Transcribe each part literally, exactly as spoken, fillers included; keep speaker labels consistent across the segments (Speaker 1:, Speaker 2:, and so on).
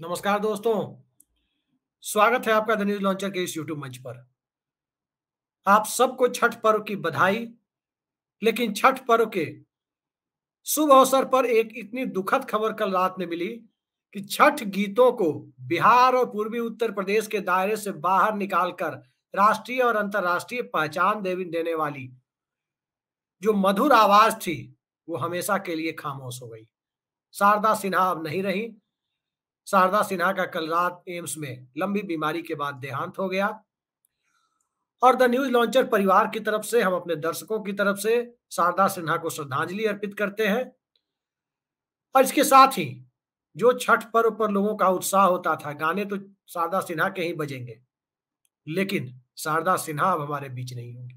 Speaker 1: नमस्कार दोस्तों, स्वागत है आपका द न्यूज लॉन्चर के इस यूट्यूब मंच पर। आप सबको छठ पर्व की बधाई। लेकिन छठ पर्व के शुभ अवसर पर एक इतनी दुखद खबर कल रात में मिली कि छठ गीतों को बिहार और पूर्वी उत्तर प्रदेश के दायरे से बाहर निकालकर राष्ट्रीय और अंतर्राष्ट्रीय पहचान दे देने वाली जो मधुर आवाज थी, वो हमेशा के लिए खामोश हो गई। शारदा सिन्हा अब नहीं रही। शारदा सिन्हा का कल रात एम्स में लंबी बीमारी के बाद देहांत हो गया और द न्यूज लॉन्चर परिवार की तरफ से, हम अपने दर्शकों की तरफ से शारदा सिन्हा को श्रद्धांजलि अर्पित करते हैं। और इसके साथ ही जो छठ पर्व पर लोगों का उत्साह होता था, गाने तो शारदा सिन्हा के ही बजेंगे, लेकिन शारदा सिन्हा अब हमारे बीच नहीं होंगी।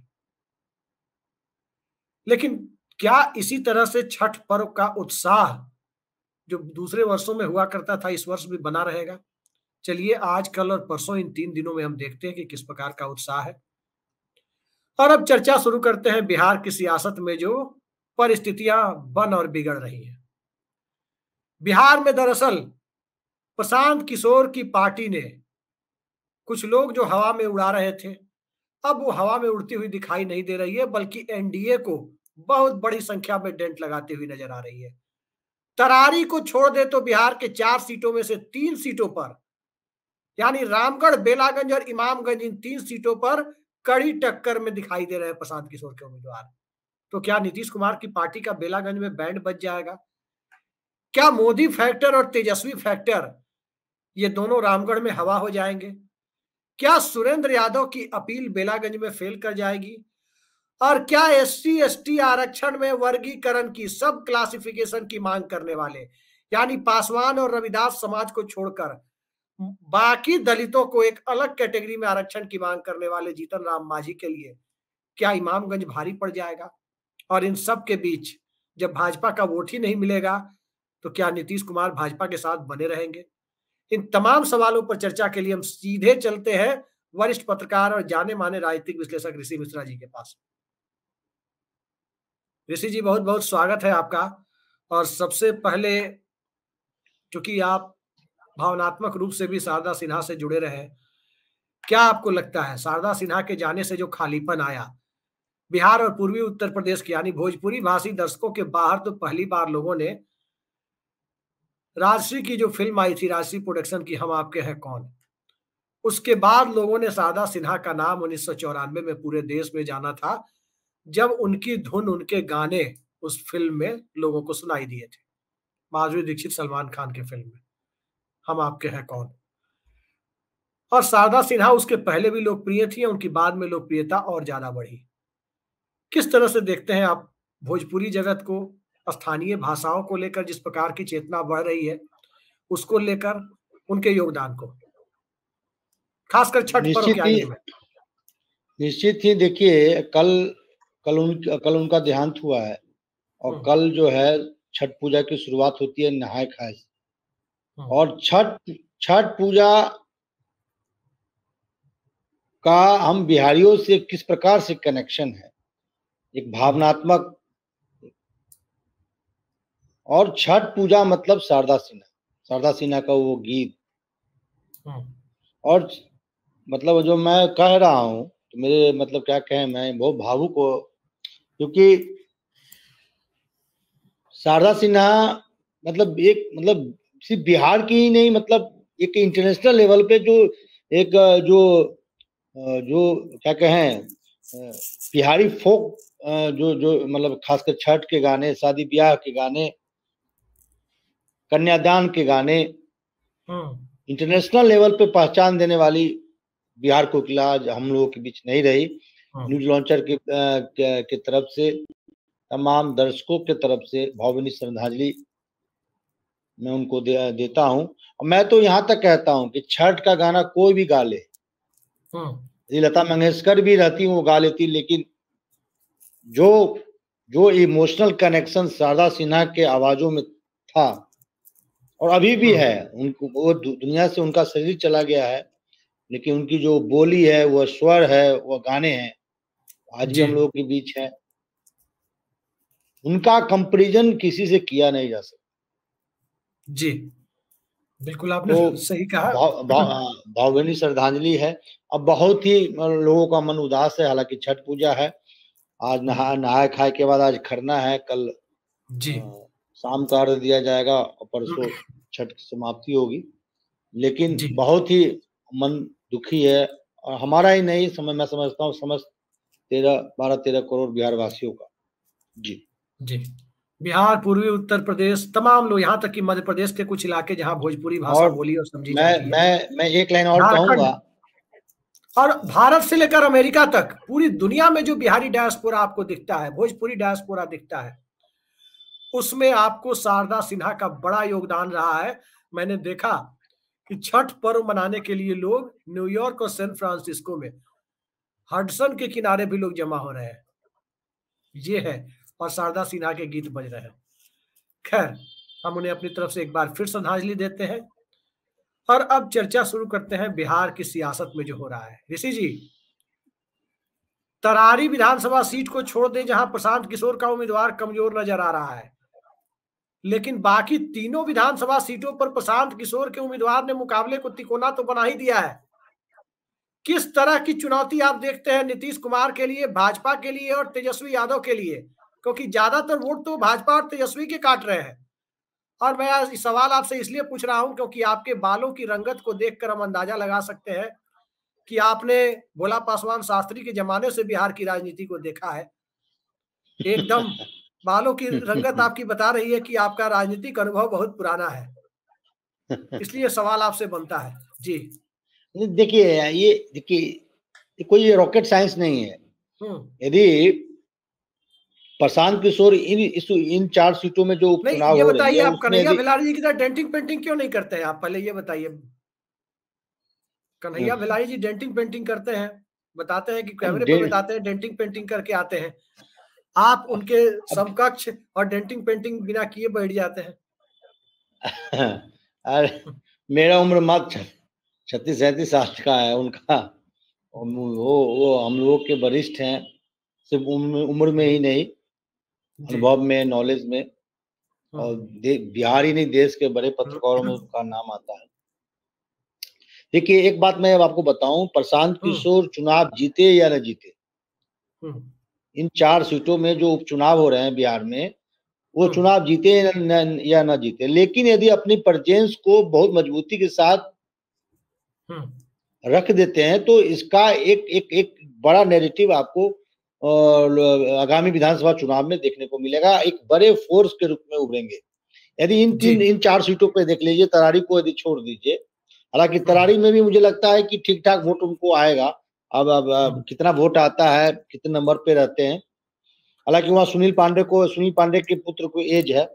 Speaker 1: लेकिन क्या इसी तरह से छठ पर्व का उत्साह जो दूसरे वर्षों में हुआ करता था, इस वर्ष भी बना रहेगा? चलिए आज, कल और परसों, इन तीन दिनों में हम देखते हैं कि किस प्रकार का उत्साह है। और अब चर्चा शुरू करते हैं बिहार की सियासत में जो परिस्थितियां बन और बिगड़ रही हैं। बिहार में दरअसल प्रशांत किशोर की पार्टी ने कुछ लोग जो हवा में उड़ा रहे थे, अब वो हवा में उड़ती हुई दिखाई नहीं दे रही है, बल्कि एनडीए को बहुत बड़ी संख्या में डेंट लगाती हुई नजर आ रही है। तरारी को छोड़ दे तो बिहार के चार सीटों में से तीन सीटों पर, यानी रामगढ़, बेलागंज और इमामगंज, इन तीन सीटों पर कड़ी टक्कर में दिखाई दे रहे हैं प्रशांत किशोर के उम्मीदवार। तो क्या नीतीश कुमार की पार्टी का बेलागंज में बैंड बज जाएगा? क्या मोदी फैक्टर और तेजस्वी फैक्टर, ये दोनों रामगढ़ में हवा हो जाएंगे? क्या सुरेंद्र यादव की अपील बेलागंज में फेल कर जाएगी? और क्या एससी एसटी आरक्षण में वर्गीकरण की, सब क्लासिफिकेशन की मांग करने वाले, यानी पासवान और रविदास समाज को छोड़कर बाकी दलितों को एक अलग कैटेगरी में आरक्षण की मांग करने वाले जीतन राम मांझी के लिए क्या इमामगंज भारी पड़ जाएगा? और इन सब के बीच जब भाजपा का वोट ही नहीं मिलेगा, तो क्या नीतीश कुमार भाजपा के साथ बने रहेंगे? इन तमाम सवालों पर चर्चा के लिए हम सीधे चलते हैं वरिष्ठ पत्रकार और जाने माने राजनीतिक विश्लेषक ऋषि मिश्रा जी के पास। ऋषि जी, बहुत बहुत स्वागत है आपका। और सबसे पहले, क्योंकि आप भावनात्मक रूप से भी शारदा सिन्हा से जुड़े रहे, क्या आपको लगता है शारदा सिन्हा के जाने से जो खालीपन आया बिहार और पूर्वी उत्तर प्रदेश के, यानी भोजपुरी भाषी दर्शकों के बाहर, तो पहली बार लोगों ने राजश्री की जो फिल्म आई थी, राजश्री प्रोडक्शन की, हम आपके हैं कौन, उसके बाद लोगों ने शारदा सिन्हा का नाम उन्नीस सौ चौरानवे में पूरे देश में जाना था, जब उनकी धुन, उनके गाने उस फिल्म में लोगों को सुनाई दिए थे। माधुरी दीक्षित, सलमान खान के फिल्म में हम आपके हैं कौन। और शारदा सिन्हा उसके पहले भी लोकप्रिय थी, उनकी बाद में लोकप्रियता और ज्यादा बढ़ी। किस तरह से देखते हैं आप भोजपुरी जगत को, स्थानीय भाषाओं को लेकर जिस प्रकार की चेतना बढ़ रही है, उसको लेकर उनके योगदान को, खासकर छठ पर्व के
Speaker 2: निश्चित ही
Speaker 1: आयोजन में?
Speaker 2: निश्चित ही देखिए, कल कल उन कल उनका देहांत हुआ है और कल जो है छठ पूजा की शुरुआत होती है नहाय खाए से। और छठ छठ पूजा का हम बिहारियों से किस प्रकार से कनेक्शन है, एक भावनात्मक। और छठ पूजा मतलब शारदा सिन्हा, शारदा सिन्हा का वो गीत, और मतलब जो मैं कह रहा हूँ, तो मेरे मतलब क्या कहें, मैं बहुत भावुक हो, क्योंकि शारदा सिन्हा मतलब एक मतलब सिर्फ बिहार की ही नहीं, मतलब एक इंटरनेशनल लेवल पे जो एक जो जो क्या कहें बिहारी फोक जो जो मतलब खासकर छठ के गाने, शादी ब्याह के गाने, कन्यादान के गाने, इंटरनेशनल लेवल पे पहचान देने वाली बिहार कोकिला आज हम लोगों के बीच नहीं रही। न्यूज लॉन्चर की के तरफ से, तमाम दर्शकों के तरफ से भावभीनी श्रद्धांजलि मैं उनको दे, देता हूं। और मैं तो यहाँ तक कहता हूं कि छठ का गाना कोई भी गा ले, लता मंगेशकर भी रहती वो गा लेती, लेकिन जो जो इमोशनल कनेक्शन शारदा सिन्हा के आवाजों में था और अभी भी है, उनको वो दुनिया से उनका शरीर चला गया है, लेकिन उनकी जो बोली है, वो स्वर है, वो गाने हैं, आज भी हम लोगों के बीच है। उनका कंपैरिजन किसी से किया नहीं जा सकता।
Speaker 1: जी बिल्कुल आपने
Speaker 2: तो
Speaker 1: सही कहा।
Speaker 2: भाव भाव भावभीनी श्रद्धांजलि है। अब बहुत ही लोगों का मन उदास है, हालांकि छठ पूजा है, आज नहा नहाए खाए के बाद आज खरना है, कल
Speaker 1: जी
Speaker 2: शाम का अर्घ दिया जाएगा और परसों छठ की समाप्ति होगी। लेकिन
Speaker 1: जी
Speaker 2: बहुत ही मन दुखी है, और हमारा ही नहीं, समय मैं समझता हूँ समस्त तेरह बारह तेरह करोड़ बिहार वासियों का। जी
Speaker 1: जी बिहार, पूर्वी उत्तर प्रदेश, तमाम लोग, यहाँ तक कि मध्य प्रदेश के कुछ इलाके जहाँ भोजपुरी भाषा
Speaker 2: और
Speaker 1: बोली और समझी
Speaker 2: मैं
Speaker 1: जाती है,
Speaker 2: मैं मैं एक लाइन और
Speaker 1: झारखंड,
Speaker 2: कहूंगा,
Speaker 1: और भारत से लेकर अमेरिका तक पूरी दुनिया में जो बिहारी डायस्पोरा आपको दिखता है, भोजपुरी डायस्पोरा दिखता है, उसमें आपको शारदा सिन्हा का बड़ा योगदान रहा है। मैंने देखा कि छठ पर्व मनाने के लिए लोग न्यूयॉर्क और सैन फ्रांसिस्को में हडसन के किनारे भी लोग जमा हो रहे हैं, ये है, और शारदा सिन्हा के गीत बज रहे हैं। खैर, हम उन्हें अपनी तरफ से एक बार फिर श्रद्धांजलि देते हैं, और अब चर्चा शुरू करते हैं बिहार की सियासत में जो हो रहा है। ऋषि जी, तरारी विधानसभा सीट को छोड़ दें, जहां प्रशांत किशोर का उम्मीदवार कमजोर नजर आ रहा है, लेकिन बाकी तीनों विधानसभा सीटों पर प्रशांत किशोर के उम्मीदवार ने मुकाबले को तिकोना तो बना ही दिया है। किस तरह की चुनौती आप देखते हैं नीतीश कुमार के लिए, भाजपा के लिए और तेजस्वी यादव के लिए, क्योंकि ज्यादातर वोट तो भाजपा और तेजस्वी के काट रहे हैं। और मैं इस सवाल आपसे इसलिए पूछ रहा हूं क्योंकि आपके बालों की रंगत को देखकर हम अंदाजा लगा सकते हैं कि आपने भोला पासवान शास्त्री के जमाने से बिहार की राजनीति को देखा है। एकदम बालों की रंगत आपकी बता रही है कि आपका राजनीतिक अनुभव बहुत पुराना है, इसलिए सवाल आपसे बनता है। जी
Speaker 2: देखिए ये देखिए कोई रॉकेट साइंस नहीं है। यदि प्रशांत किशोर इन इस इन चार सीटों में जो उपचुनाव हो रही है,
Speaker 1: आप कन्हैया भिलारी जी की तरह डेंटिंग पेंटिंग क्यों नहीं करते हैं? आप पहले ये बताइए। कन्हैया भिलारी जी डेंटिंग पेंटिंग करते हैं, बताते हैं कि कैमरे पर बताते हैं डेंटिंग पेंटिंग करके आते हैं। आप उनके समकक्ष और डेंटिंग पेंटिंग बिना किए बैठ जाते हैं।
Speaker 2: अरे मेरा उम्र मात्र छत्तीस सैंतीस साल का है, उनका वो वो हम लोगों के वरिष्ठ हैं, सिर्फ उम्र उम्र में ही नहीं, अनुभव में, नॉलेज में, और बिहार ही नहीं देश के बड़े पत्रकारों में उनका नाम आता है। देखिए एक बात मैं अब आपको बताऊं, प्रशांत किशोर चुनाव जीते या न जीते, इन चार सीटों में जो उपचुनाव हो रहे हैं बिहार में, वो चुनाव जीते या न जीते, लेकिन यदि अपनी प्रेजेंस को बहुत मजबूती के साथ रख देते हैं तो इसका एक एक एक बड़ा नैरेटिव आपको आगामी विधानसभा चुनाव में देखने को मिलेगा, एक बड़े फोर्स के रूप में उभरेंगे। यदि इन तीन इन चार सीटों पे देख लीजिए, तरारी को यदि छोड़ दीजिए, हालांकि तरारी में भी मुझे लगता है कि ठीक ठाक वोट उनको आएगा। अब अब, अब कितना वोट आता है, कितने नंबर पे रहते हैं, हालांकि वहां सुनील पांडे को सुनील पांडे के पुत्र को एज है,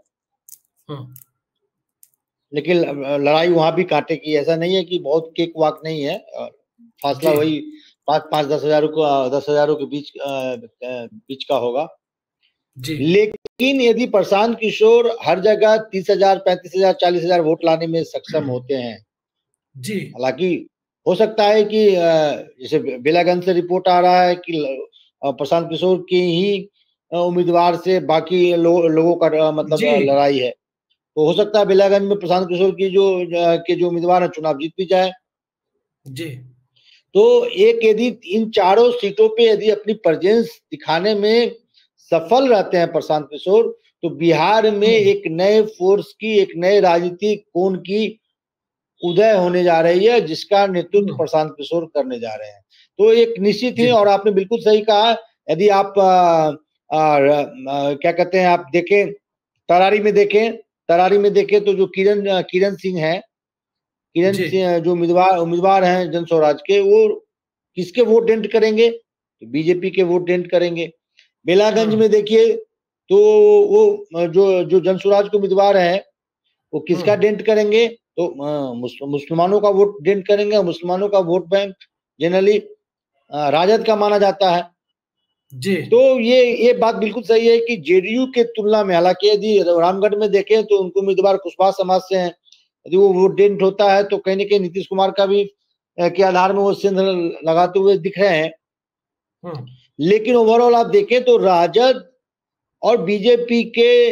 Speaker 2: लेकिन लड़ाई वहां भी कांटे की, ऐसा नहीं है कि बहुत केक वाक नहीं है, फासला वही पांच पांच दस हजारों को दस हजारों के बीच बीच का होगा। लेकिन यदि प्रशांत किशोर हर जगह तीस हजार पैंतीस हजार चालीस हजार वोट लाने में सक्षम होते हैं,
Speaker 1: जी,
Speaker 2: हालांकि हो सकता है कि जैसे बेलागंज से रिपोर्ट आ रहा है कि प्रशांत किशोर के ही उम्मीदवार से बाकी लो, लोगों का मतलब लड़ाई है, तो हो सकता है बेलागंज में प्रशांत किशोर की जो के जो उम्मीदवार है चुनाव जीत भी जाए।
Speaker 1: जी,
Speaker 2: तो एक यदि इन चारों सीटों पे यदि अपनी प्रेजेंस दिखाने में सफल रहते हैं प्रशांत किशोर, तो बिहार में एक नए फोर्स की, एक नए राजनीतिक कोण की उदय होने जा रही है, जिसका नेतृत्व प्रशांत किशोर करने जा रहे हैं। तो एक निश्चित ही, और आपने बिल्कुल सही कहा, यदि आप आ, आ, आ, क्या कहते हैं, आप देखें तरारी में देखें तरारी में देखें तो जो किरण किरण सिंह है, किरण सिंह जो उम्मीदवार उम्मीदवार हैं जन स्वराज के, वो किसके वोट डेंट करेंगे? तो बीजेपी के वोट डेंट करेंगे। बेलागंज में देखिए तो वो जो जो जन स्वराज के उम्मीदवार है वो किसका डेंट करेंगे? तो मुसलमानों का वोट डेंट करेंगे। मुसलमानों का वोट बैंक जनरली राजद का माना जाता है
Speaker 1: जी।
Speaker 2: तो ये ये बात बिल्कुल सही है कि जेडीयू के तुलना में, हालांकि यदि रामगढ़ में देखें तो उनको उम्मीदवार कुशवाहा समाज से हैं, यदि वो वोट डेंट होता है तो कहीं ना कहीं नीतीश कुमार का भी के आधार में वो सिंध लगाते हुए दिख रहे हैं। लेकिन ओवरऑल आप देखें तो राजद और बीजेपी के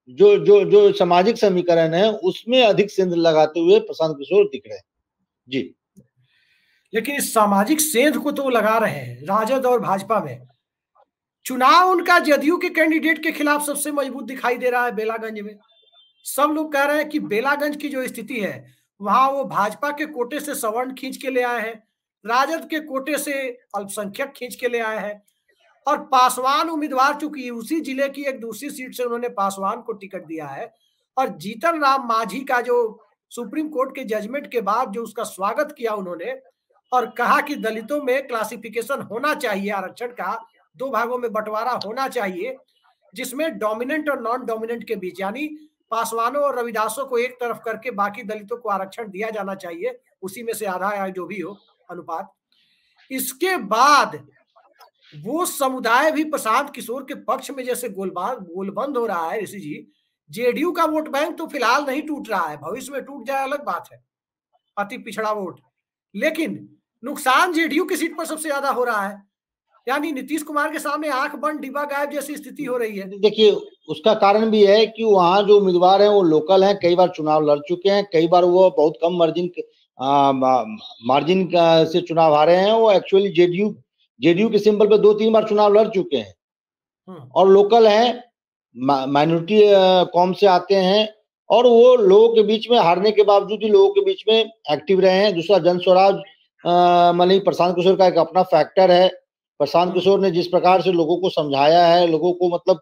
Speaker 2: जो जो जो सामाजिक समीकरण है उसमें अधिक सेंध लगाते हुए प्रशांत किशोर दिख रहे हैं जी।
Speaker 1: लेकिन इस सामाजिक सेंध को तो लगा रहे हैं राजद और भाजपा में। चुनाव उनका जदयू के कैंडिडेट के खिलाफ सबसे मजबूत दिखाई दे रहा है बेलागंज में। सब लोग कह रहे हैं कि बेलागंज की जो स्थिति है वहां वो भाजपा के कोटे से सवर्ण खींच के ले आए हैं, राजद के कोटे से अल्पसंख्यक खींच के ले आए हैं, और पासवान उम्मीदवार चूंकि उसी जिले की एक दूसरी सीट से उन्होंने पासवान को टिकट दिया है, और जीतन राम मांझी का जो सुप्रीम कोर्ट के जजमेंट के बाद जो उसका स्वागत किया उन्होंने और कहा कि दलितों में क्लासिफिकेशन होना चाहिए, आरक्षण का दो भागों में बंटवारा होना चाहिए जिसमें डोमिनेंट और नॉन डोमिनेंट के बीच, यानी पासवानों और रविदासों को एक तरफ करके बाकी दलितों को आरक्षण दिया जाना चाहिए, उसी में से आधा या जो भी हो अनुपात। इसके बाद वो समुदाय भी प्रशांत किशोर के पक्ष में जैसे गोलबाज गोलबंद हो रहा है ऋषि जी। जेडीयू का वोट बैंक तो फिलहाल नहीं टूट रहा है, भविष्य में टूट जाए अलग बात है, अति पिछड़ा वोट, लेकिन नुकसान जेडीयू की सीट पर सबसे ज्यादा हो रहा है, यानी नीतीश कुमार के सामने आंख बंद डिब्बा गायब जैसी स्थिति हो रही है।
Speaker 2: देखिए उसका कारण भी है कि वहाँ जो उम्मीदवार हैं वो लोकल हैं, कई बार चुनाव लड़ चुके हैं, कई बार वो बहुत कम मार्जिन मार्जिन से चुनाव हारे हैं, वो एक्चुअली जेडीयू जेडीयू के सिंबल पे दो तीन बार चुनाव लड़ चुके हैं और लोकल हैं, माइनॉरिटी कौम से आते हैं और वो लोगों के बीच में हारने के बावजूद भी लोगों के बीच में एक्टिव रहे हैं। दूसरा जन स्वराज मानी प्रशांत किशोर का एक अपना फैक्टर है। प्रशांत किशोर ने जिस प्रकार से लोगों को समझाया है, लोगों को मतलब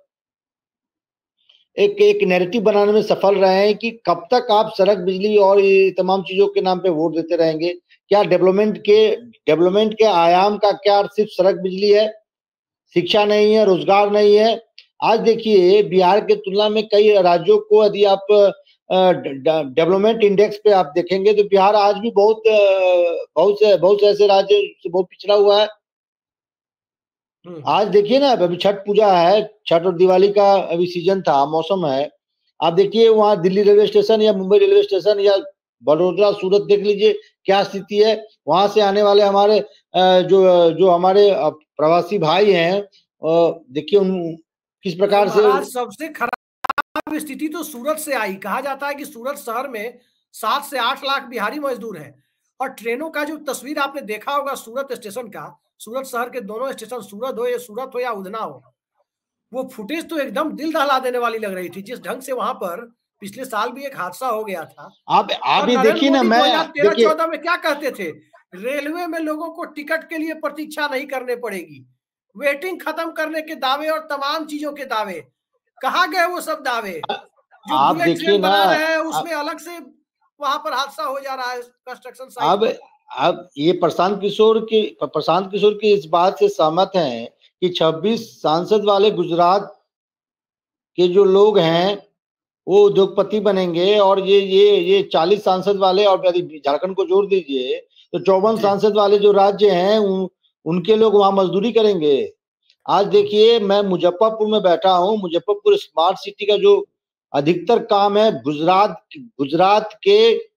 Speaker 2: एक एक नैरेटिव बनाने में सफल रहे हैं कि कब तक आप सड़क, बिजली और ये तमाम चीजों के नाम पे वोट देते रहेंगे, क्या डेवलपमेंट के डेवलपमेंट के आयाम का क्या सिर्फ सड़क बिजली है, शिक्षा नहीं है, रोजगार नहीं है। आज देखिए बिहार के तुलना में कई राज्यों को यदि आप डेवलपमेंट इंडेक्स पे आप देखेंगे तो बिहार आज भी बहुत बहुत से बहुत से ऐसे राज्य से बहुत पिछड़ा हुआ है। आज देखिए ना, अभी छठ पूजा है, छठ और दिवाली का अभी सीजन था, मौसम है, आप देखिए वहाँ दिल्ली रेलवे स्टेशन या मुंबई रेलवे स्टेशन या बड़ौदा, सूरत देख लीजिए क्या स्थिति है। वहां से आने वाले हमारे जो जो हमारे प्रवासी भाई हैं, देखिए उन किस प्रकार से।
Speaker 1: सबसे खराब स्थिति तो सूरत से आई। कहा जाता है कि सूरत शहर में सात से आठ लाख बिहारी मजदूर हैं, और ट्रेनों का जो तस्वीर आपने देखा होगा सूरत स्टेशन का, सूरत शहर के दोनों स्टेशन, सूरत हो या सूरत हो या उधना हो, वो फुटेज तो एकदम दिल दहला देने वाली लग रही थी। जिस ढंग से वहां पर पिछले साल भी एक हादसा हो गया था।
Speaker 2: आप आप भी देखिए ना, मैं
Speaker 1: दो हज़ार तेरह चौदह में क्या कहते थे, रेलवे में लोगों को टिकट के लिए प्रतीक्षा नहीं करने पड़ेगी, वेटिंग खत्म करने के दावे और तमाम चीजों के दावे, कहाँ गए वो सब दावे? जो
Speaker 2: आप देखिए ना,
Speaker 1: बना रहे हैं उसमें अलग से वहां पर हादसा हो जा रहा है कंस्ट्रक्शन साइट।
Speaker 2: अब अब ये प्रशांत किशोर की प्रशांत किशोर की इस बात से सहमत हैं कि छब्बीस सांसद वाले गुजरात के जो लोग हैं वो उद्योगपति बनेंगे, और ये ये ये चालीस सांसद वाले, और यदि झारखंड को जोड़ दीजिए तो चौवन सांसद वाले जो राज्य हैं उन, उनके लोग वहां मजदूरी करेंगे। आज देखिए मैं मुजफ्फरपुर में बैठा हूँ, मुजफ्फरपुर स्मार्ट सिटी का जो अधिकतर काम है गुजरात गुजरात के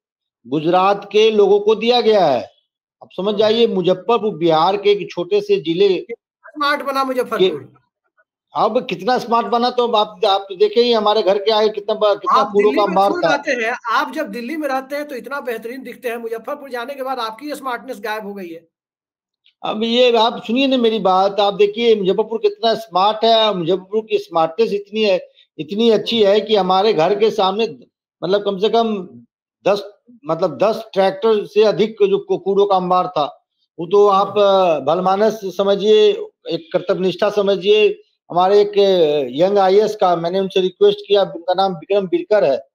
Speaker 2: गुजरात के लोगों को दिया गया है। अब समझ जाइए, मुजफ्फरपुर बिहार के एक छोटे से जिले
Speaker 1: स्मार्ट बना मुजफ्फरपुर।
Speaker 2: अब कितना स्मार्ट बना, तो आप आप देखे ही हमारे घर के आगे कितना कितना कूड़ों का अंबार था।
Speaker 1: आप जब दिल्ली में रहते हैं तो इतना बेहतरीन दिखते हैं, मुजफ्फरपुर जाने के बाद आपकी स्मार्टनेस गायब हो गई है।
Speaker 2: अब ये आप सुनिए ना मेरी बात, आप देखिए मुजफ्फरपुर कितना स्मार्ट है। मुजफ्फरपुर की स्मार्टनेस इतनी है, इतनी अच्छी है कि हमारे घर के सामने मतलब कम से कम दस मतलब दस ट्रैक्टर से अधिक जो कूड़ों का अंबार था, वो तो आप भलमानस समझिए, एक कर्तव्यनिष्ठा समझिए। हमारे एक यंग आईएएस का मैंने उनसे रिक्वेस्ट किया, उनका नाम विक्रम बिरकर है,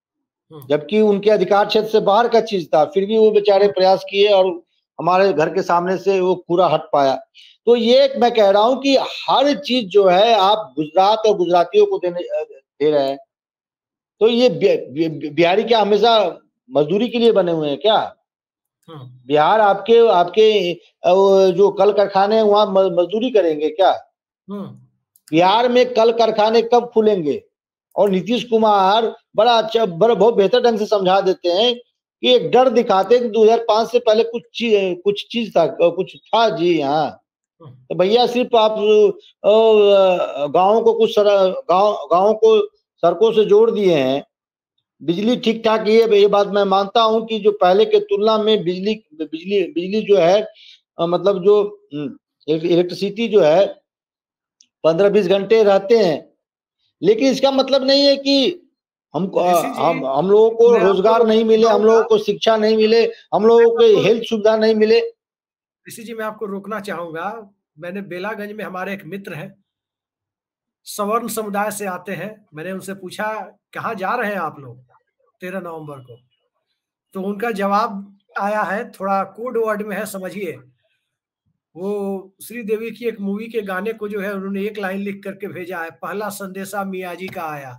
Speaker 2: जबकि उनके अधिकार क्षेत्र से बाहर का चीज था, फिर भी वो बेचारे प्रयास किए और हमारे घर के सामने से वो कूड़ा हट पाया। तो ये मैं कह रहा हूँ कि हर चीज जो है आप गुजरात और गुजरातियों को देने दे रहे हैं, तो ये बिहारी क्या हमेशा मजदूरी के लिए बने हुए हैं क्या? बिहार आपके आपके जो कल कारखाने हैं वहां मजदूरी करेंगे क्या? बिहार में कल कारखाने कब खुलेंगे? और नीतीश कुमार बड़ा अच्छा बड़ा बहुत बेहतर ढंग से समझा देते हैं कि एक डर दिखाते हैं कि दो हज़ार पाँच से पहले कुछ चीज कुछ चीज था कुछ था जी। हाँ, तो भैया सिर्फ आप गाँव को कुछ गाँव गाँव को सड़कों से जोड़ दिए हैं, बिजली ठीक ठाक ये ये बात मैं मानता हूं कि जो पहले के तुलना में बिजली बिजली बिजली जो है आ, मतलब जो इलेक्ट्रिसिटी जो है पंद्रह बीस घंटे रहते हैं, लेकिन इसका मतलब नहीं है कि हमको हम हम लोगों को रोजगार नहीं मिले, हम लोगों को शिक्षा नहीं मिले, हम लोगों को हेल्थ सुविधा नहीं मिले।
Speaker 1: ऋषि जी मैं आपको रोकना चाहूंगा। मैंने बेलागंज में हमारे एक मित्र हैं, सवर्ण समुदाय से आते हैं। मैंने उनसे पूछा कहाँ जा रहे हैं आप लोग तेरह नवंबर को, तो उनका जवाब आया है, थोड़ा कोड वर्ड में है, समझिए। वो श्रीदेवी की एक मूवी के गाने को जो है उन्होंने एक लाइन लिख करके भेजा है, पहला संदेशा मियाँ जी का आया।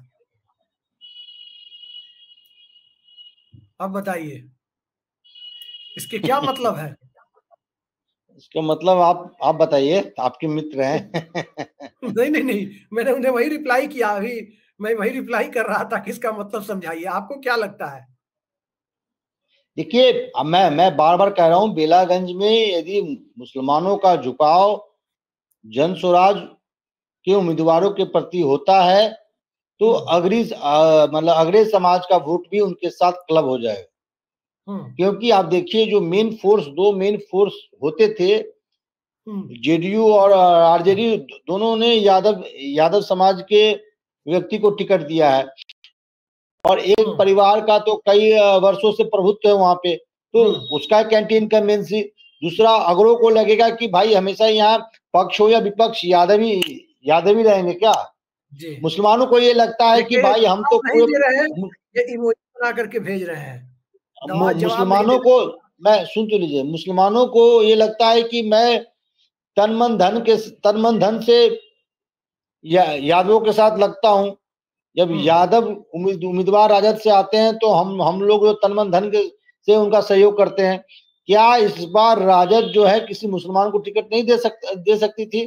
Speaker 1: अब बताइए इसके क्या मतलब है?
Speaker 2: इसका मतलब आप आप बताइए, आपके मित्र हैं।
Speaker 1: नहीं नहीं नहीं, मैंने उन्हें वही रिप्लाई किया, अभी मैं वही रिप्लाई कर रहा था कि इसका मतलब समझाइए, आपको क्या लगता है?
Speaker 2: देखिए, अब मैं मैं बार बार कह रहा हूं, बेलागंज में यदि मुसलमानों का झुकाव जन स्वराज के उम्मीदवारों के प्रति होता है तो अग्री मतलब अग्रे समाज का वोट भी उनके साथ क्लब हो जाएगा। क्योंकि आप देखिए जो मेन फोर्स, दो मेन फोर्स होते थे, जेडीयू और आरजेडी, दोनों ने यादव यादव समाज के व्यक्ति को टिकट दिया है, और एक परिवार का तो कई वर्षों से प्रभुत्व है वहां पे, तो उसका कैंटीन का मेन सी। दूसरा, अगरों को लगेगा कि भाई हमेशा यहाँ पक्ष हो या विपक्ष, यादव ही यादव ही रहेंगे क्या? मुसलमानों को ये लगता है कि भाई हम तो
Speaker 1: नहीं दे रहे हैं, ये इमोजी बना करके भेज रहे हैं।
Speaker 2: मुसलमानों को, मैं सुन तो लीजिए, मुसलमानों को ये लगता है कि मैं तन मन धन के तन मन धन से या, यादवों के साथ लगता हूं। जब यादव उम्मीदवार राजद से आते हैं तो हम हम लोग तन मन धन के से उनका सहयोग करते हैं। क्या इस बार राजद जो है किसी मुसलमान को टिकट नहीं दे सकती दे सकती थी?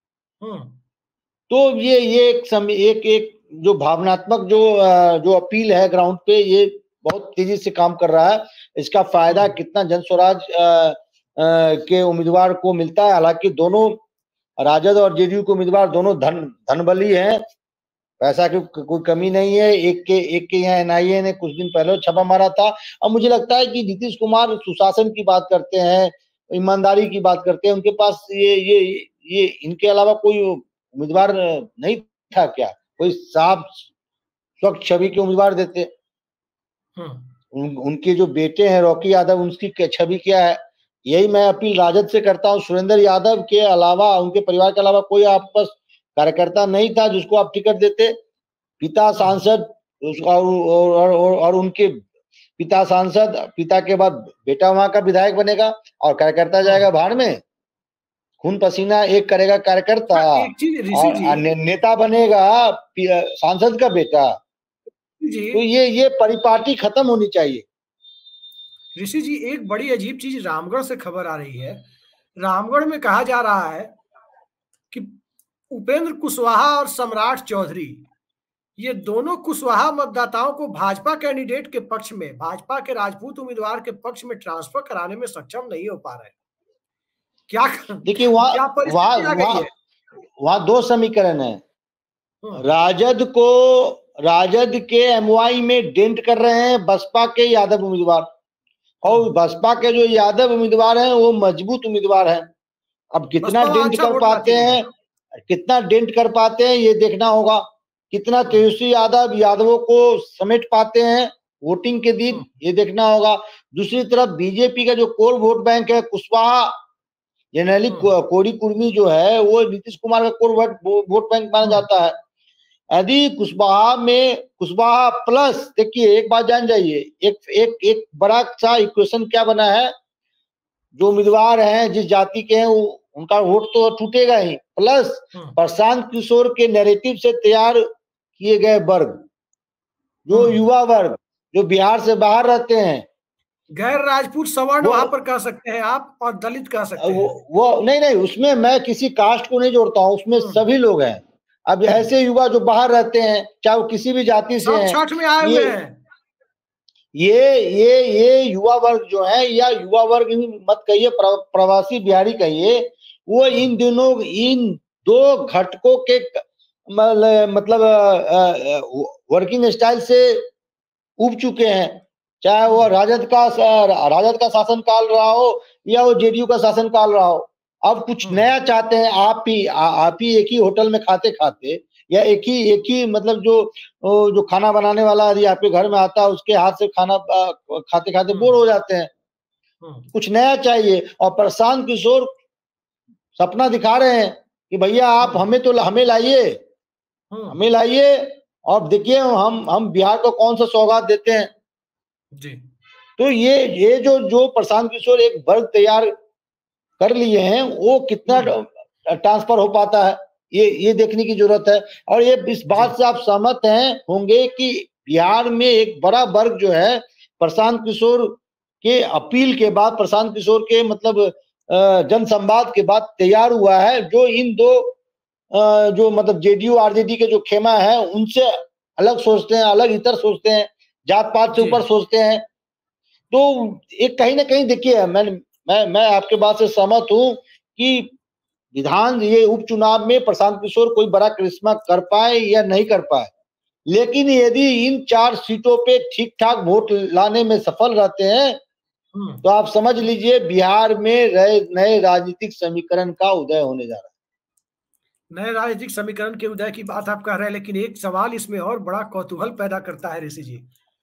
Speaker 2: तो ये ये एक समय एक एक जो भावनात्मक जो जो अपील है ग्राउंड पे, ये बहुत तेजी से काम कर रहा है। इसका फायदा कितना जन स्वराज के उम्मीदवार को मिलता है। हालांकि दोनों राजद और जेडीयू के उम्मीदवार दोनों धन धनबली हैं, पैसा की कोई कमी नहीं है। एक के एक के यहाँ एनआईए ने कुछ दिन पहले छापा मारा था। और मुझे लगता है कि नीतीश कुमार सुशासन की बात करते हैं, ईमानदारी की बात करते हैं, उनके पास ये ये ये इनके अलावा कोई उम्मीदवार नहीं था क्या? कोई साफ स्वच्छ छवि के उम्मीदवार देते। उन, उनके जो बेटे हैं रॉकी यादव, उनकी छवि क्या है? यही मैं अपील राजद से करता हूँ। सुरेंद्र यादव के अलावा, उनके परिवार के अलावा कोई आपस कार्यकर्ता नहीं था जिसको आप टिकट देते। पिता सांसद और, और, और, और उनके पिता सांसद, पिता के बाद बेटा वहां का विधायक बनेगा और कार्यकर्ता जाएगा भाड़ में। खून पसीना एक करेगा कार्यकर्ता, और ने, नेता बनेगा सांसद का बेटा। तो ये ये परिपाटी खत्म होनी चाहिए।
Speaker 1: ऋषि जी, एक बड़ी अजीब चीज रामगढ़ से खबर आ रही है। रामगढ़ में कहा जा रहा है कि उपेंद्र कुशवाहा और सम्राट चौधरी, ये दोनों कुशवाहा मतदाताओं को भाजपा कैंडिडेट के पक्ष में, भाजपा के राजपूत उम्मीदवार के पक्ष में ट्रांसफर कराने में सक्षम नहीं हो पा रहे। क्या
Speaker 2: देखिए, वहां वहां वहां दो समीकरण है। राजद को राजद के एमवाई में डेंट कर रहे हैं बसपा के यादव उम्मीदवार, और बसपा के जो यादव उम्मीदवार हैं वो मजबूत उम्मीदवार हैं। अब कितना डेंट कर पाते हैं कितना डेंट कर पाते हैं ये देखना होगा। कितना तेजस्वी यादव यादवों को समेट पाते हैं वोटिंग के दिन, ये देखना होगा। दूसरी तरफ बीजेपी का जो कोर वोट बैंक है, कुशवाहा जनरली कोरी कुर्मी जो है वो नीतीश कुमार का कोर वोट बैंक माना जाता है। यदि कुशवाहा में कुशवाहा प्लस, देखिए एक बात जान जाइए, एक एक एक बड़ा सा इक्वेशन क्या बना है, जो उम्मीदवार हैं जिस जाति के हैं वो उनका वोट तो टूटेगा ही, प्लस प्रशांत किशोर के नैरेटिव से तैयार किए गए वर्ग, जो युवा वर्ग जो बिहार से बाहर रहते हैं,
Speaker 1: गैर राजपूत सवर्ण वहां पर कह सकते हैं आप, और दलित कह सकते हैं।
Speaker 2: वो, वो नहीं नहीं, उसमें मैं किसी कास्ट को नहीं जोड़ता हूँ, उसमें सभी लोग हैं। अब ऐसे युवा जो बाहर रहते हैं, चाहे वो किसी भी जाति से हैं,
Speaker 1: छठ में आए हुए हैं,
Speaker 2: ये ये ये युवा वर्ग जो है, या युवा वर्ग मत कहिए, प्रवासी बिहारी कहिए, वो इन दिनों इन दो घटकों के मतलब वर्किंग स्टाइल से उब चुके हैं, चाहे वो राजद का राजद का शासनकाल रहा हो या वो जेडीयू का शासनकाल रहा हो। अब कुछ नया चाहते हैं। आप ही आप ही एक ही होटल में खाते खाते या एक ही एक ही मतलब जो जो खाना बनाने वाला यदि आपके घर में आता है उसके हाथ से खाना खाते खाते बोर हो जाते हैं। कुछ नया चाहिए। और प्रशांत किशोर सपना दिखा रहे हैं कि भैया आप हमें तो हमें लाइए हमें लाइए और देखिए हम हम बिहार को कौन सा सौगात देते हैं
Speaker 1: जी।
Speaker 2: तो ये ये जो जो प्रशांत किशोर एक वर्ग तैयार कर लिए हैं वो कितना ट्रांसफर हो पाता है ये ये देखने की जरूरत है। और ये इस बात से आप सहमत हैं होंगे कि बिहार में एक बड़ा वर्ग जो है प्रशांत किशोर के अपील के बाद, प्रशांत किशोर के मतलब जन संवाद के बाद तैयार हुआ है, जो इन दो जो मतलब जेडीयू आरजेडी के जो खेमा है उनसे अलग सोचते हैं, अलग इतर सोचते हैं, जात पात से ऊपर सोचते हैं। तो एक कहीं ना कहीं देखिए मैं मैं मैं आपके बात से सहमत हूं कि विधान ये उपचुनाव में प्रशांत किशोर कोई बड़ा करिश्मा कर पाए या नहीं कर पाए, लेकिन यदि इन चार सीटों पे ठीक ठाक वोट लाने में सफल रहते हैं तो आप समझ लीजिए बिहार में नए राजनीतिक समीकरण का उदय होने जा रहा है।
Speaker 1: नए राजनीतिक समीकरण के उदय की बात आप कह रहे हैं, लेकिन एक सवाल इसमें और बड़ा कौतूहल पैदा करता है ऋषि जी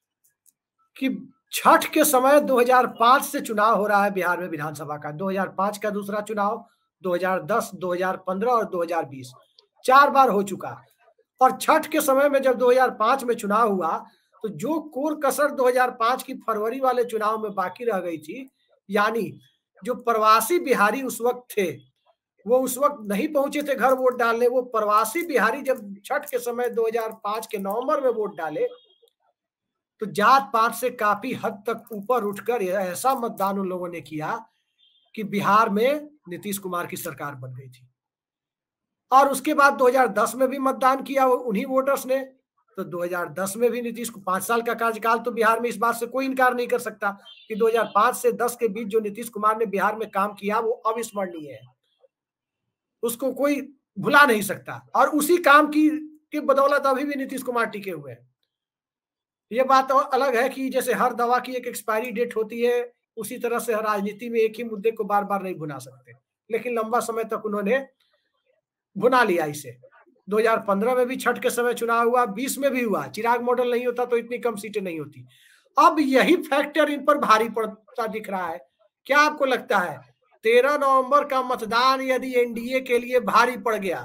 Speaker 1: कि छठ के समय दो हज़ार पाँच से चुनाव हो रहा है बिहार में विधानसभा का। दो हज़ार पाँच का दूसरा चुनाव, दो हज़ार दस, दो हज़ार पंद्रह और दो हज़ार बीस चार बार हो चुका। और छठ के समय में जब दो हज़ार पाँच में चुनाव हुआ तो जो कोर कसर दो हज़ार पाँच की फरवरी वाले चुनाव में बाकी रह गई थी, यानी जो प्रवासी बिहारी उस वक्त थे वो उस वक्त नहीं पहुंचे थे घर वोट डालने। वो प्रवासी बिहारी जब छठ के समय दो हज़ार पाँच के नवंबर में वोट डाले तो जात पात से काफी हद तक ऊपर उठकर ऐसा मतदान उन लोगों ने किया कि बिहार में नीतीश कुमार की सरकार बन गई थी। और उसके बाद दो हज़ार दस में भी मतदान किया उन्हीं वोटर्स ने। तो दो हज़ार दस में भी नीतीश को पांच साल का कार्यकाल, तो बिहार में इस बात से कोई इनकार नहीं कर सकता कि दो हज़ार पाँच से दस के बीच जो नीतीश कुमार ने बिहार में काम किया वो अविस्मरणीय है, उसको कोई भुला नहीं सकता। और उसी काम की की बदौलत अभी भी नीतीश कुमार टिके हुए हैं। ये बात तो अलग है कि जैसे हर दवा की एक एक्सपायरी डेट होती है, उसी तरह से राजनीति में एक ही मुद्दे को बार बार नहीं भुना सकते, लेकिन लंबा समय तक उन्होंने भुना लिया इसे। दो हज़ार पंद्रह में भी छठ के समय चुनाव हुआ, बीस में भी हुआ। चिराग मॉडल नहीं होता तो इतनी कम सीटें नहीं होती। अब यही फैक्टर इन पर भारी पड़ता दिख रहा है। क्या आपको लगता है तेरह नवंबर का मतदान यदि एनडीए के लिए भारी पड़ गया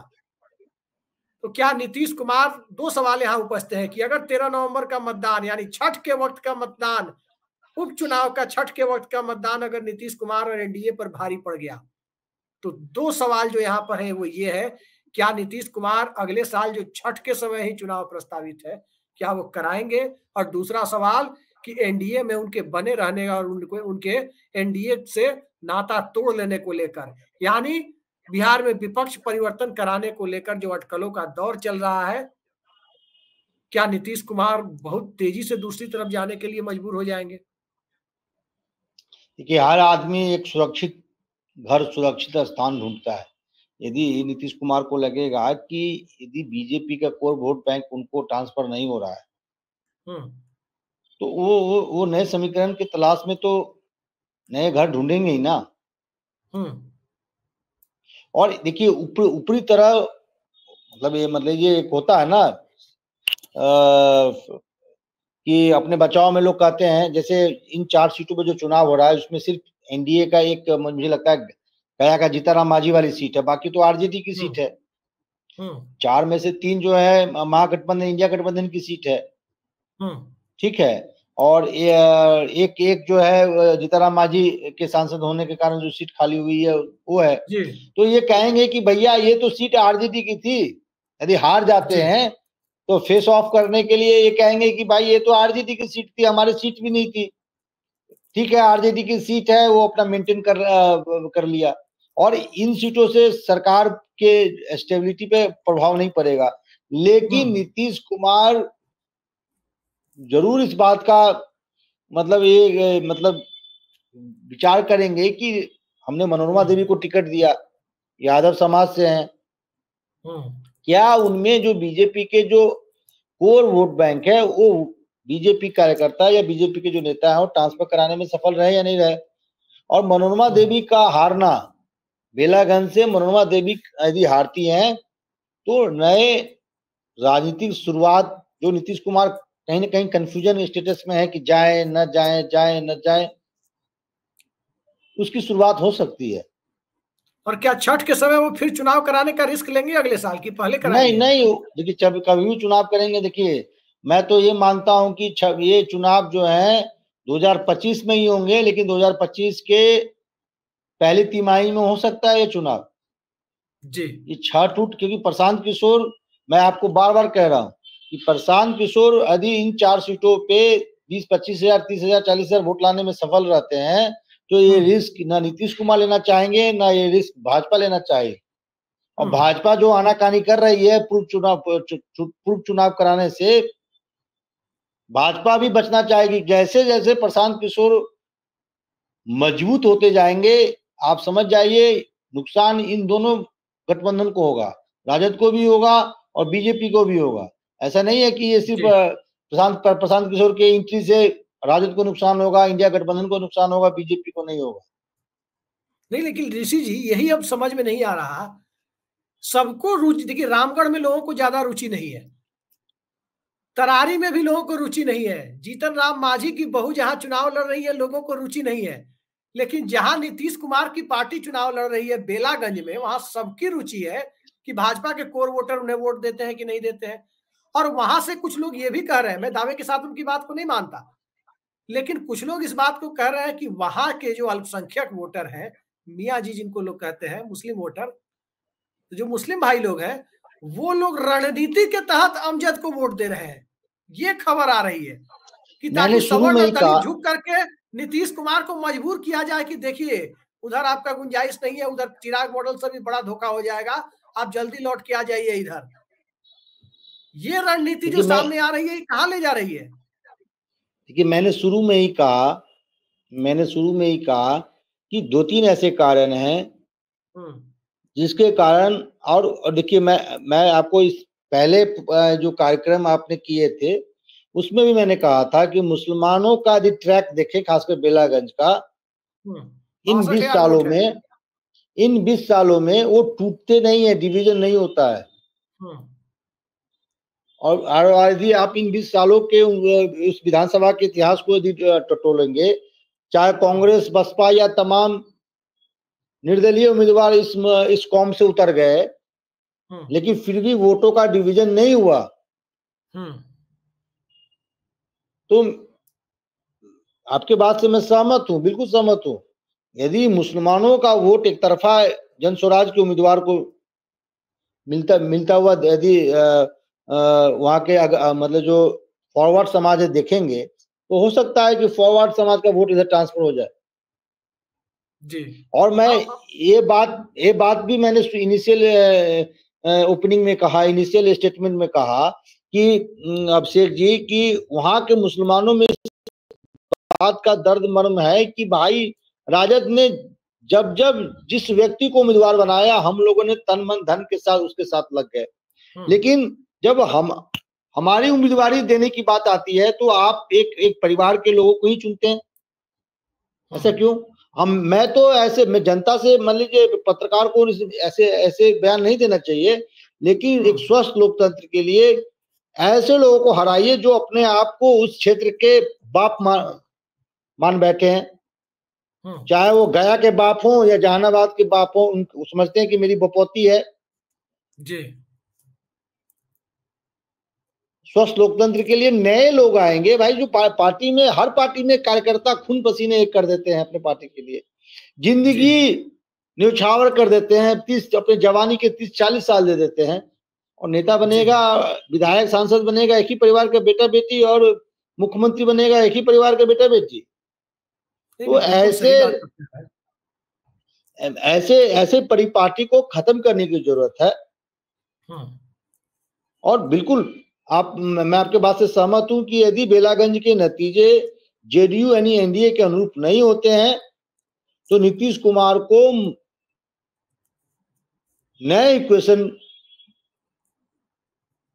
Speaker 1: तो क्या नीतीश कुमार, दो सवाल यहां उपस्थित हैं कि अगर तेरह नवंबर का मतदान यानी छठ के वक्त का मतदान, उपचुनाव का छठ के वक्त का मतदान अगर नीतीश कुमार और एनडीए पर भारी पड़ गया तो दो सवाल जो यहां पर है वो ये है, क्या नीतीश कुमार अगले साल जो छठ के समय ही चुनाव प्रस्तावित है क्या वो कराएंगे? और दूसरा सवाल कि एनडीए में उनके बने रहने और उनको उनके एनडीए से नाता तोड़ लेने को लेकर, यानी बिहार में विपक्ष परिवर्तन कराने को लेकर जो अटकलों का दौर चल रहा है, क्या नीतीश कुमार बहुत तेजी से दूसरी तरफ जाने के लिए मजबूर हो जाएंगे?
Speaker 2: देखिए हर आदमी एक सुरक्षित घर, सुरक्षित स्थान ढूंढता है। यदि नीतीश कुमार को लगेगा कि यदि बीजेपी का कोर वोट बैंक उनको ट्रांसफर नहीं हो रहा है तो वो वो, वो नए समीकरण की तलाश में तो नए घर ढूंढेंगे ही ना। और देखिए ऊपरी ऊपरी तरह मतलब ये मतलब ये एक होता है ना आ, कि अपने बचाव में लोग कहते हैं जैसे इन चार सीटों पे जो चुनाव हो रहा है उसमें सिर्फ एनडीए का एक, मुझे लगता है गया का जीताराम मांझी वाली सीट है, बाकी तो आरजेडी की सीट है। चार में से तीन जो है महागठबंधन, इंडिया गठबंधन की सीट है, ठीक है। और एक एक जो है जीताराम मांझी के सांसद होने के कारण जो सीट खाली हुई है वो है। तो ये कहेंगे कि भैया ये तो सीट आरजेडी की थी, यदि हार जाते हैं तो फेस ऑफ करने के लिए ये कहेंगे कि भाई ये तो आरजेडी की सीट थी, हमारी सीट भी नहीं थी, ठीक है आरजेडी की सीट है, वो अपना मेंटेन कर कर लिया। और इन सीटों से सरकार के स्टेबिलिटी पे प्रभाव नहीं पड़ेगा, लेकिन नीतीश कुमार जरूर इस बात का मतलब ये मतलब विचार करेंगे कि हमने मनोरमा देवी को टिकट दिया, यादव समाज से हैं, क्या उनमें जो बीजेपी के जो कोर वोट बैंक है वो बीजेपी कार्यकर्ता या बीजेपी के जो नेता है वो ट्रांसफर कराने में सफल रहे या नहीं रहे। और मनोरमा देवी का हारना, बेलागंज से मनोरमा देवी यदि हारती हैं तो नए राजनीतिक शुरुआत, जो नीतीश कुमार कहीं ना कहीं कंफ्यूजन स्टेटस में है कि जाए न जाए जाए न जाए, उसकी शुरुआत हो सकती है।
Speaker 1: और क्या छठ के समय वो फिर चुनाव कराने का रिस्क लेंगे अगले साल की पहले कराएंगे?
Speaker 2: नहीं नहीं, देखिए जब कभी भी चुनाव करेंगे, देखिए मैं तो ये मानता हूं कि ये चुनाव जो है दो हज़ार पच्चीस में ही होंगे, लेकिन दो हज़ार पच्चीस के पहली तिमाही में हो सकता है ये चुनाव
Speaker 1: जी।
Speaker 2: ये छठ उठ, क्योंकि प्रशांत किशोर, मैं आपको बार बार कह रहा हूं कि प्रशांत किशोर यदि इन चार सीटों पे बीस पच्चीस हजार तीस हजार चालीस हजार वोट लाने में सफल रहते हैं तो ये रिस्क ना नीतीश कुमार लेना चाहेंगे ना ये रिस्क भाजपा लेना चाहिए। और भाजपा जो आनाकानी कर रही है पूर्व चुनाव पूर्व चुनाव कराने से, भाजपा भी बचना चाहेगी। जैसे जैसे प्रशांत किशोर मजबूत होते जाएंगे, आप समझ जाइए नुकसान इन दोनों गठबंधन को होगा, राजद को भी होगा और बीजेपी को भी होगा। ऐसा नहीं है कि ये सिर्फ प्रशांत प्रशांत किशोर के एंट्री से राजद को नुकसान होगा, इंडिया गठबंधन को नुकसान होगा, बीजेपी को नहीं होगा।
Speaker 1: नहीं, लेकिन ऋषि जी यही अब समझ में नहीं आ रहा, सबको रुचि, देखिए रामगढ़ में लोगों को ज्यादा रुचि नहीं है, तरारी में भी लोगों को रुचि नहीं है, जीतन राम मांझी की बहू जहां चुनाव लड़ रही है लोगों को रुचि नहीं है, लेकिन जहां नीतीश कुमार की पार्टी चुनाव लड़ रही है बेलागंज में, वहां सबकी रुचि है कि भाजपा के कोर वोटर उन्हें वोट देते हैं कि नहीं देते हैं। और वहां से कुछ लोग ये भी कह रहे हैं, मैं दावे के साथ उनकी बात को नहीं मानता, लेकिन कुछ लोग इस बात को कह रहे हैं कि वहां के जो अल्पसंख्यक वोटर हैं, मियाँ जी जिनको लोग कहते हैं मुस्लिम वोटर, जो मुस्लिम भाई लोग हैं, वो लोग रणनीति के तहत अमजद को वोट दे रहे हैं। ये खबर आ रही है कि ताकि सवर्ण और दलित झुक करके नीतीश कुमार को मजबूर किया जाए कि देखिए उधर आपका गुंजाइश नहीं है, उधर चिराग मॉडल से भी बड़ा धोखा हो जाएगा, आप जल्दी लौट के आ जाइए इधर। ये रणनीति जो सामने आ रही है कहां ले जा रही है?
Speaker 2: देखिए मैंने शुरू में ही कहा मैंने शुरू में ही कहा कि दो तीन ऐसे कारण हैं जिसके कारण, और देखिए मैं मैं आपको इस पहले जो कार्यक्रम आपने किए थे उसमें भी मैंने कहा था कि मुसलमानों का यदि ट्रैक देखें, खासकर बेलागंज का, इन बीस सालों में इन बीस सालों में वो टूटते नहीं है, डिवीजन नहीं होता है। और यदि आप इन बीस सालों के उस विधानसभा के इतिहास को यदि टटोलेंगे, चाहे कांग्रेस बसपा या तमाम निर्दलीय उम्मीदवार इस इस कौम से उतर गए, लेकिन फिर भी वोटों का डिवीजन नहीं हुआ। तो आपके बात से मैं सहमत हूं, बिल्कुल सहमत हूं। यदि मुसलमानों का वोट एक तरफा जन स्वराज के उम्मीदवार को मिलता मिलता हुआ यदि वहां के आ, मतलब जो फॉरवर्ड समाज है देखेंगे, तो हो सकता है कि फॉरवर्ड समाज का वोट इधर ट्रांसफर हो जाए
Speaker 1: जी।
Speaker 2: और मैं ये बात ये बात भी मैंने इनिशियल ओपनिंग में कहा, इनिशियल स्टेटमेंट में कहा कि अभिषेक जी कि वहां के मुसलमानों में बात का दर्द मर्म है कि भाई राजद ने जब जब जिस व्यक्ति को उम्मीदवार बनाया, हम लोगों ने तन मन धन के साथ उसके साथ लग गए, लेकिन जब हम हमारी उम्मीदवारी देने की बात आती है तो आप एक एक परिवार के लोगों को ही चुनते हैं। ऐसा क्यों? हम मैं तो ऐसे मैं जनता से मान लीजिए पत्रकार को ऐसे ऐसे बयान नहीं देना चाहिए, लेकिन एक स्वस्थ लोकतंत्र के लिए ऐसे लोगों को हराइए जो अपने आप को उस क्षेत्र के बाप मान मान बैठे हैं, चाहे वो गया के बाप हो या जहानाबाद के बाप हो, उनको समझते हैं कि मेरी बपौती है
Speaker 1: जी।
Speaker 2: स्वस्थ लोकतंत्र के लिए नए लोग आएंगे भाई, जो पा, पार्टी में हर पार्टी में कार्यकर्ता खून पसीने एक कर देते हैं अपने पार्टी के लिए, जिंदगी न्यौछावर कर देते हैं, तीस अपने जवानी के तीस चालीस साल दे देते हैं, और नेता बनेगा, विधायक सांसद बनेगा एक ही परिवार का बेटा बेटी, और मुख्यमंत्री बनेगा एक ही परिवार का बेटा बेटी। तो ऐसे ऐसे ऐसे परिपाटी को खत्म करने की जरूरत है। और बिल्कुल आप मैं आपके बात से सहमत हूं कि यदि बेलागंज के नतीजे जेडीयू यानी एनडीए के अनुरूप नहीं होते हैं तो नीतीश कुमार को नए इक्वेशन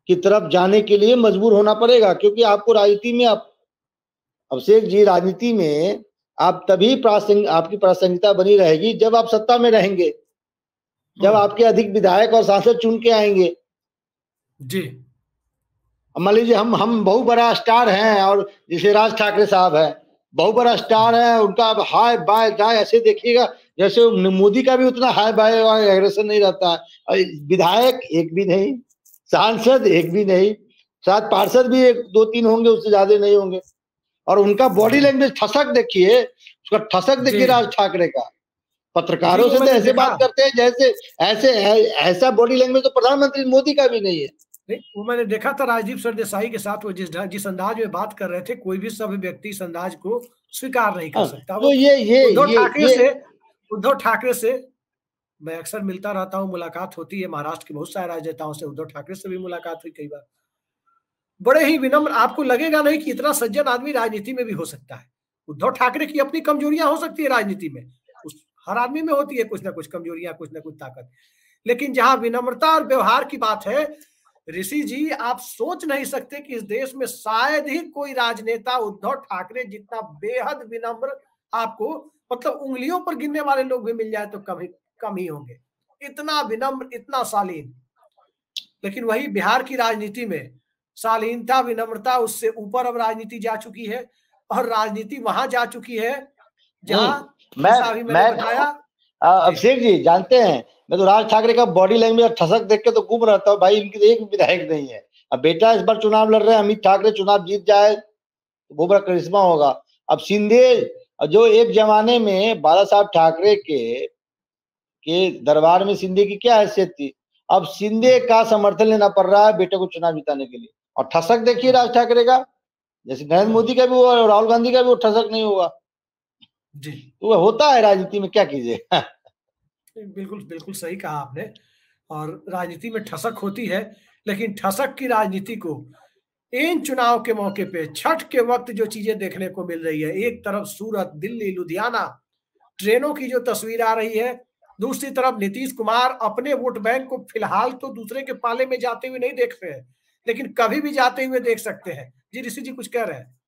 Speaker 2: की तरफ जाने के लिए मजबूर होना पड़ेगा, क्योंकि आपको राजनीति में आप अभिषेक जी राजनीति में आप तभी प्रासंग आपकी प्रासंगिकता बनी रहेगी जब आप सत्ता में रहेंगे, जब आपके अधिक विधायक और सांसद चुन के आएंगे
Speaker 1: जी।
Speaker 2: मान लीजिए हम हम बहुत बड़ा स्टार हैं और जैसे राज ठाकरे साहब है, बहुत बड़ा स्टार है, उनका अब हाय बाय जाए ऐसे देखिएगा जैसे मोदी का भी उतना हाय बाय और एग्रेशन नहीं रहता है। विधायक एक भी नहीं, सांसद एक भी नहीं, शायद पार्षद भी एक दो तीन होंगे, उससे ज्यादा नहीं होंगे। और उनका बॉडी लैंग्वेज ठसक देखिए, उसका ठसक देखिए राज ठाकरे का। पत्रकारों से तो ऐसे बात करते हैं जैसे ऐसे ऐसा बॉडी लैंग्वेज तो प्रधानमंत्री मोदी का भी नहीं है।
Speaker 1: नहीं, वो मैंने देखा था राजदीप सरदेसाई के साथ, वो जिस जिस अंदाज में बात कर रहे थे, कोई भी सभी व्यक्ति इस अंदाज को स्वीकार नहीं कर सकता।
Speaker 2: तो ये ये
Speaker 1: उद्धव
Speaker 2: ये
Speaker 1: ठाकरे से उद्धव ठाकरे से मैं अक्सर मिलता रहता हूँ, मुलाकात होती है महाराष्ट्र के बहुत सारे राजनेताओं से, उद्धव ठाकरे से भी मुलाकात हुई कई बार। बड़े ही विनम्र, आपको लगेगा नहीं कि इतना सज्जन आदमी राजनीति में भी हो सकता है। उद्धव ठाकरे की अपनी कमजोरियां हो सकती है राजनीति में, उस हर आदमी में होती है कुछ ना कुछ कमजोरियां, कुछ ना कुछ ताकत, लेकिन जहां विनम्रता और व्यवहार की बात है, ऋषि जी आप सोच नहीं सकते कि इस देश में शायद ही कोई राजनेता उद्धव ठाकरे जितना बेहद विनम्र, आपको मतलब उंगलियों पर गिनने वाले लोग भी मिल जाए तो कम ही कम ही होंगे, इतना विनम्र, इतना शालीन। लेकिन वही बिहार की राजनीति में शालीनता, विनम्रता, उससे ऊपर अब राजनीति जा चुकी है, और राजनीति वहां जा चुकी है जहां
Speaker 2: मैं मैं
Speaker 1: बताया।
Speaker 2: अभिषेक जी जानते हैं, मैं तो राज ठाकरे का बॉडी लैंग्वेज ठसक देख के तो गुम रहता हूँ भाई, इनकी तो एक विधायक नहीं है। अब बेटा इस बार चुनाव लड़ रहे हैं, अमित ठाकरे चुनाव जीत जाए तो बहुत बड़ा करिश्मा होगा। अब शिंदे जो एक जमाने में बाला साहब ठाकरे के के दरबार में शिंदे की क्या हैसियत थी, अब शिंदे का समर्थन लेना पड़ रहा है बेटे को चुनाव जिताने के लिए। और ठसक देखिए राज ठाकरे का, जैसे नरेंद्र मोदी का भी हुआ, राहुल गांधी का भी वो ठसक नहीं हुआ
Speaker 1: जी।
Speaker 2: तो होता है राजनीति में, क्या कीजिए।
Speaker 1: बिल्कुल बिल्कुल सही कहा आपने, और राजनीति में ठसक होती है, लेकिन ठसक की राजनीति को इन चुनाव के मौके पे छठ के वक्त जो चीजें देखने को मिल रही है, एक तरफ सूरत, दिल्ली, लुधियाना ट्रेनों की जो तस्वीर आ रही है, दूसरी तरफ नीतीश कुमार अपने वोट बैंक को फिलहाल तो दूसरे के पाले में जाते हुए नहीं देख रहे हैं, लेकिन कभी भी जाते हुए देख सकते हैं। जी ऋषि जी कुछ कह रहे हैं।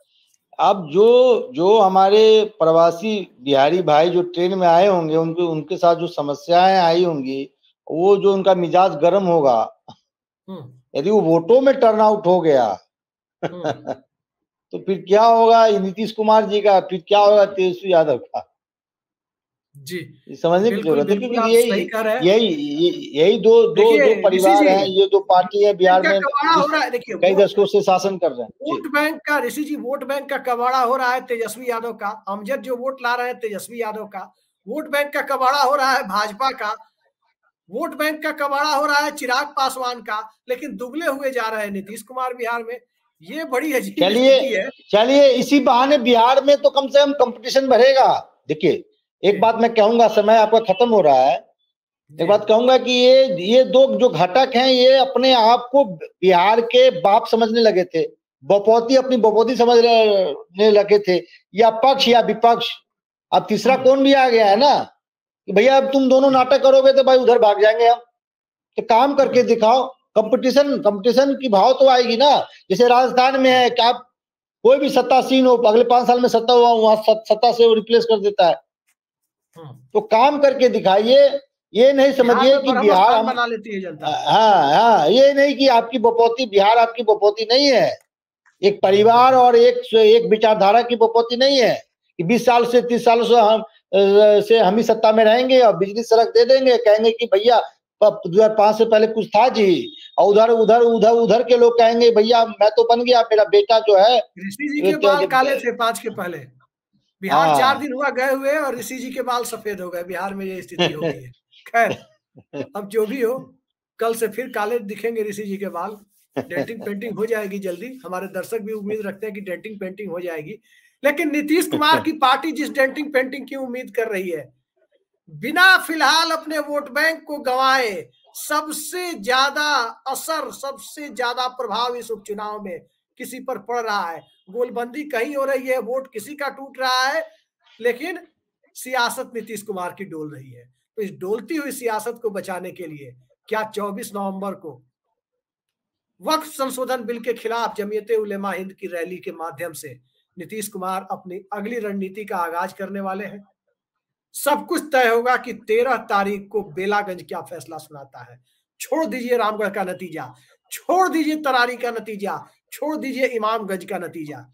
Speaker 2: अब जो जो हमारे प्रवासी बिहारी भाई जो ट्रेन में आए होंगे, उनके उनके साथ जो समस्याएं आई होंगी, वो जो उनका मिजाज गर्म होगा, यदि वो वोटों में टर्न आउट हो गया तो फिर क्या होगा नीतीश कुमार जी का, फिर क्या होगा तेजस्वी यादव का।
Speaker 1: जी
Speaker 2: समझने की जरूरत है, क्योंकि यही यही यही दो दो दो परिवार हैं, ये दो पार्टी है बिहार में
Speaker 1: हो रहा है। देखिए
Speaker 2: कई दशकों से शासन कर रहे हैं।
Speaker 1: वोट बैंक का ऋषि जी, वोट बैंक का कबाड़ा हो रहा है तेजस्वी यादव का, अमजद जो वोट ला रहे हैं तेजस्वी यादव का, वोट बैंक का कबाड़ा हो रहा है भाजपा का, वोट बैंक का कबाड़ा हो रहा है चिराग पासवान का, लेकिन दुबले हुए जा रहे हैं नीतीश कुमार बिहार में। ये बड़ी अजीब स्थिति है।
Speaker 2: चलिए इसी बहाने बिहार में तो कम से कम कंपटीशन बढ़ेगा। देखिए एक बात मैं कहूंगा, समय आपका खत्म हो रहा है, एक बात कहूंगा कि ये ये दो जो घटक हैं, ये अपने आप को बिहार के बाप समझने लगे थे, बपौती अपनी बपौती समझने लगे थे, या पक्ष या विपक्ष। अब तीसरा कौन भी आ गया है ना कि भैया अब तुम दोनों नाटक करोगे तो भाई उधर भाग जाएंगे हम, तो काम करके दिखाओ। कंपटीशन कंपटीशन की भाव तो आएगी ना। जैसे राजस्थान में है कि आप कोई भी सत्तासीन हो, अगले पांच साल में सत्ता हुआ वहां सत्ता से वो रिप्लेस कर देता है। तो काम करके दिखाइए, ये नहीं समझिए कि बिहार हम
Speaker 1: बना लेती है जनता।
Speaker 2: हाँ हाँ, ये नहीं कि आपकी बपौती, बिहार आपकी बपौती नहीं है, एक परिवार और एक एक विचारधारा की बपौती नहीं है कि बीस साल से तीस साल से हम से हम ही सत्ता में रहेंगे और बिजली सड़क दे देंगे, कहेंगे कि भैया दो हजार पांच से पहले कुछ था जी, और उधर उधर उधर उधर के लोग कहेंगे भैया मैं तो बन गया, मेरा बेटा जो है।
Speaker 1: ऋषि जी के बाल काले थे पांच के पहले, बिहार
Speaker 2: हाँ।
Speaker 1: चार दिन हुआ गए हुए और ऋषि जी के बाल सफेद हो गए, बिहार में ये स्थिति हो गई है। खैर अब जो भी हो, कल से फिर काले दिखेंगे ऋषि जी के बाल, डेंटिंग पेंटिंग हो जाएगी जल्दी, हमारे दर्शक भी उम्मीद रखते हैं कि डेंटिंग पेंटिंग हो जाएगी। लेकिन नीतीश कुमार की पार्टी जिस डेंटिंग पेंटिंग की उम्मीद कर रही है, बिना फिलहाल अपने वोट बैंक को गंवाए, सबसे ज्यादा असर, सबसे ज्यादा प्रभाव इस उपचुनाव में किसी पर पड़ रहा है। गोलबंदी कहीं हो रही है, वोट किसी का टूट रहा है, लेकिन सियासत नीतीश कुमार की डोल रही है। तो इस डोलती हुई सियासत को बचाने के लिए क्या चौबीस नवंबर को वक्फ संशोधन बिल के खिलाफ जमीयते उलेमा हिंद की रैली के माध्यम से नीतीश कुमार अपनी अगली रणनीति का आगाज करने वाले हैं। सब कुछ तय होगा कि तेरह तारीख को बेलागंज क्या फैसला सुनाता है। छोड़ दीजिए रामगढ़ का नतीजा, छोड़ दीजिए तरारी का नतीजा, छोड़ दीजिए इमामगंज का नतीजा,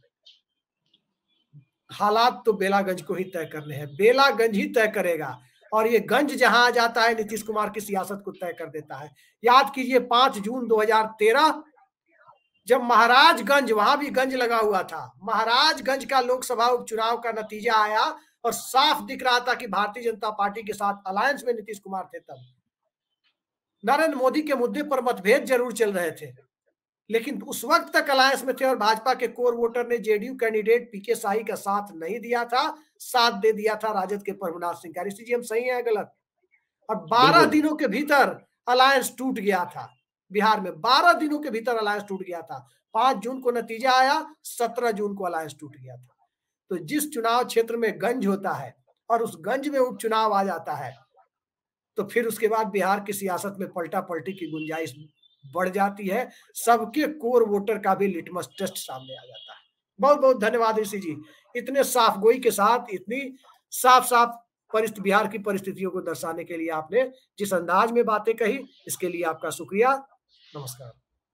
Speaker 1: हालात तो बेलागंज को ही तय करने हैं। बेलागंज ही तय करेगा और ये गंज जहां आ जाता है नीतीश कुमार की सियासत को तय कर देता है। याद कीजिए पांच जून दो हज़ार तेरह जब महाराजगंज, वहां भी गंज लगा हुआ था, महाराजगंज का लोकसभा उपचुनाव का नतीजा आया और साफ दिख रहा था कि भारतीय जनता पार्टी के साथ अलायंस में नीतीश कुमार थे। तब नरेंद्र मोदी के मुद्दे पर मतभेद जरूर चल रहे थे, लेकिन उस वक्त तक अलायंस में थे और भाजपा के कोर वोटर ने जेडीयू कैंडिडेट पीके शाही का साथ नहीं दिया था, साथ दे दिया था राजद के प्रभुनाथ सिंह का। सीजीएम सही है गलत? और बारह दिनों के भीतर अलायंस टूट गया था बिहार में, बारह दिनों के भीतर अलायंस टूट गया था। पांच जून को नतीजा आया, सत्रह जून को अलायंस टूट गया था। तो जिस चुनाव क्षेत्र में गंज होता है और उस गंज में उपचुनाव आ जाता है तो फिर उसके बाद बिहार की सियासत में पलटा पलटी की गुंजाइश बढ़ जाती है। सबके कोर वोटर का भी लिटमस टेस्ट सामने आ जाता है। बहुत बहुत धन्यवाद ऋषि जी, इतने साफ गोई के साथ इतनी साफ साफ परिस्थिति, बिहार की परिस्थितियों को दर्शाने के लिए आपने जिस अंदाज में बातें कही, इसके लिए आपका शुक्रिया। नमस्कार।